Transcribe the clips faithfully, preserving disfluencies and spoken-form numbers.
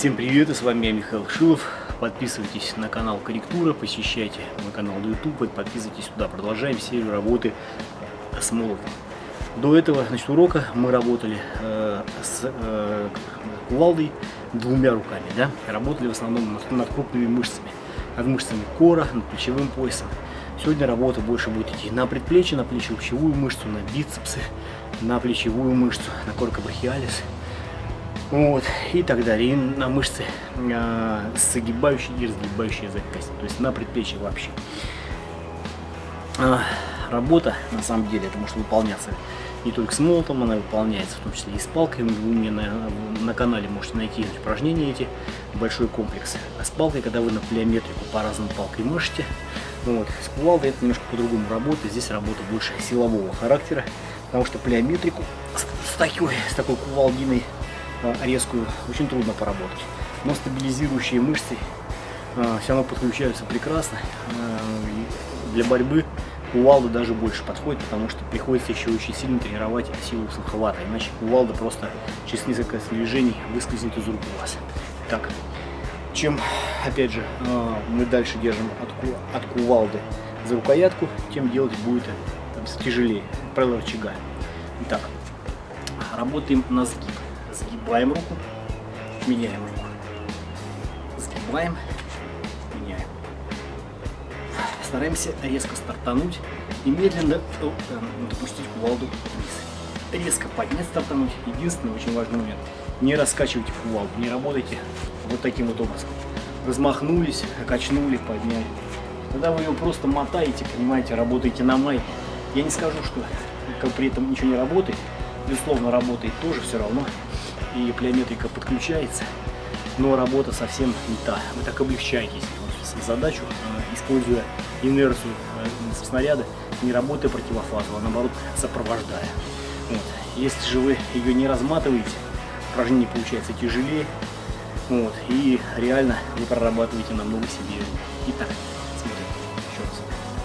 Всем привет, и с вами я, Михаил Шилов. Подписывайтесь на канал Корректура, посещайте мой канал на YouTube и подписывайтесь туда. Продолжаем серию работы с молотом. До этого, значит, урока мы работали э, с э, кувалдой двумя руками, да? Работали в основном над, над крупными мышцами, над мышцами кора, над плечевым поясом. Сегодня работа больше будет идти на предплечье, на плечевую мышцу, на бицепсы, на плечевую мышцу, на коркобрахиалис. Вот, и так далее, и на мышцы э, согибающие и разгибающие запястья, то есть на предплечье вообще. А, работа, на самом деле, это может выполняться не только с молотом, она выполняется в том числе и с палкой. Вы мне на, на канале можете найти упражнения эти, большой комплекс. А с палкой, когда вы на плеометрику по-разному палкой машете, вот, с кувалдой это немножко по-другому работает, здесь работа больше силового характера, потому что плеометрику с, с, такой, с такой кувалдиной резкую очень трудно поработать, но стабилизирующие мышцы э, все равно подключаются прекрасно. Э, для борьбы кувалда даже больше подходит, потому что приходится еще очень сильно тренировать силу захвата, иначе кувалда просто через несколько движений выскользнет из рук у вас. Так, чем опять же э, мы дальше держим от, ку от кувалды за рукоятку, тем делать будет э, тяжелее, правило рычага. Итак, работаем на сгиб. Сгибаем руку, меняем руку. Сгибаем, меняем. Стараемся резко стартануть и медленно допустить кувалду вниз. Резко поднять, стартануть. Единственный очень важный момент. Не раскачивайте кувалду, не работайте вот таким вот образом. Размахнулись, качнули, подняли. Когда вы ее просто мотаете, понимаете, работаете на майке. Я не скажу, что при этом ничего не работает. Безусловно, работает тоже все равно. И плеометрика подключается, но работа совсем не та. Вы так облегчаете задачу, используя инерцию снаряда, не работая противофазово, а наоборот сопровождая. Вот. Если же вы ее не разматываете, упражнение получается тяжелее, вот, и реально вы прорабатываете намного сильнее. Итак, смотрим еще раз.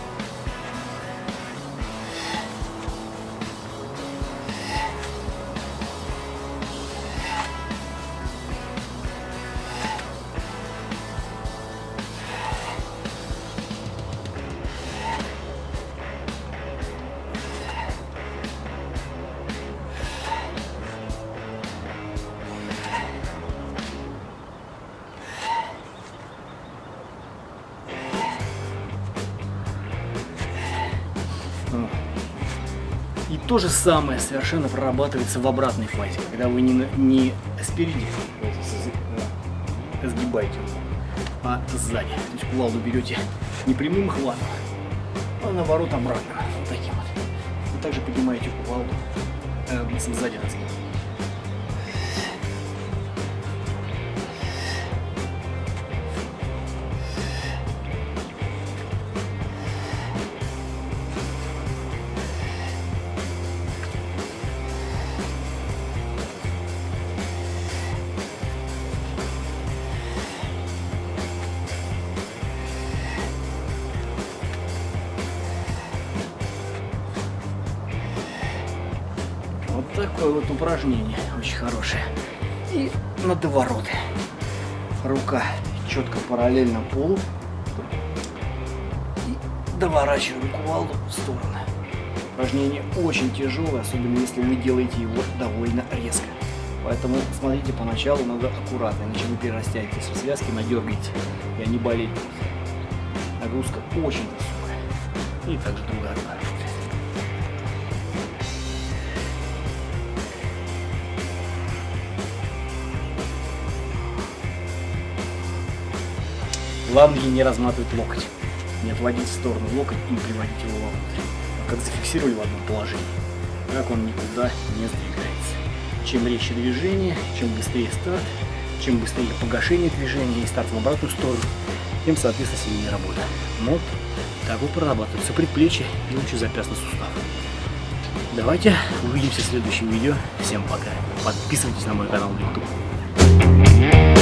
И то же самое совершенно прорабатывается в обратной фазе, когда вы не, не спереди сгибаете, а сзади. То есть кувалду берете не прямым хватом, а наоборот обратно, вот таким вот. И также поднимаете кувалду э, сзади на сгиб. Вот такое вот упражнение, очень хорошее. И на довороты. Рука четко параллельно полу. И доворачиваем кувалду в сторону. Упражнение очень тяжелое, особенно если вы делаете его довольно резко. Поэтому смотрите, поначалу надо аккуратно, иначе вы перерастяете в связки, надергаете, и они болеют. Нагрузка очень высокая. И также другая рука. Главное не разматывать локоть, не отводить в сторону локоть и не приводить его вовнутрь. А как зафиксировали в одном положении, так он никуда не сдвигается. Чем резче движение, чем быстрее старт, чем быстрее погашение движения и старт в обратную сторону, тем, соответственно, сильнее работа. Вот так вот прорабатываются предплечья и лучезапястный сустав. Давайте увидимся в следующем видео. Всем пока. Подписывайтесь на мой канал в YouTube.